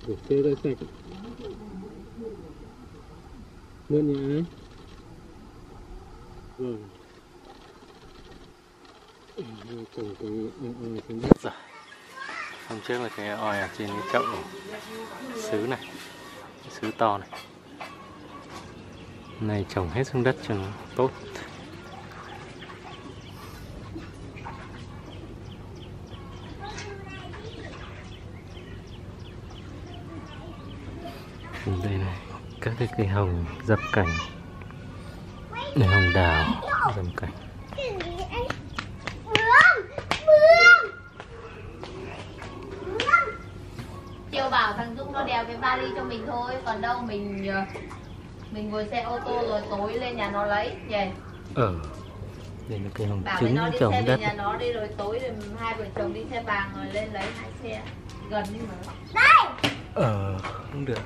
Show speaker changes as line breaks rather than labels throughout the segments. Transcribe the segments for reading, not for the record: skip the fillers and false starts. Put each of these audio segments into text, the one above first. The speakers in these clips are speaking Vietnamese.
Để chơi ra sạch luôn nhá. Vâng. Trồng cái oi trên đất rồi. Hôm trước là cái oi ở trên cái chậu sứ này, sứ to này. Này trồng hết xuống đất cho nó tốt. Đây này, các cái cây hồng dập cành. Này hồng đào dập cành.
Chiều bảo thằng Dũng nó đeo cái vali cho mình thôi, còn đâu mình ngồi xe ô tô rồi tối lên nhà nó lấy vậy.
Đây là cây hồng
Bảo
trứng
nó đi
trồng
xe
đất.
về nhà nó đi rồi tối rồi hai vợ chồng đi xe vàng rồi lên lấy hai xe gần đi mà.
Đây.
Không được.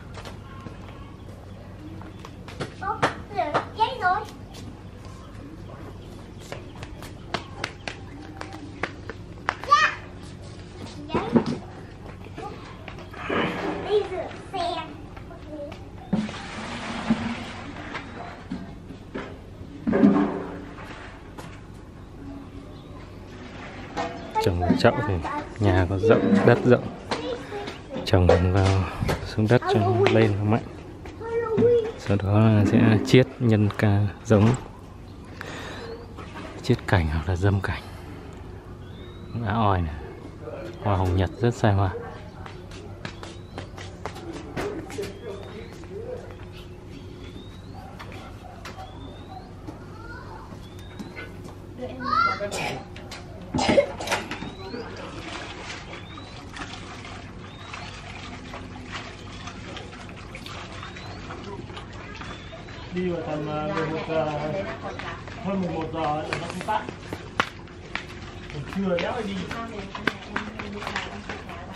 Giấy rồi. Đi rửa xe.
Trồng chậu thì nhà có rộng, đất rộng, trồng vào xuống đất cho nó lên nó mạnh. Sau đó là sẽ chiết nhân ca giống, chiết cảnh hoặc là dâm cảnh. Lá oi này, hoa hồng nhật rất sai hoa.
Đi vào tầm 11 giờ, hơn 11 giờ là nó không tắt. Còn trưa đéo phải đi.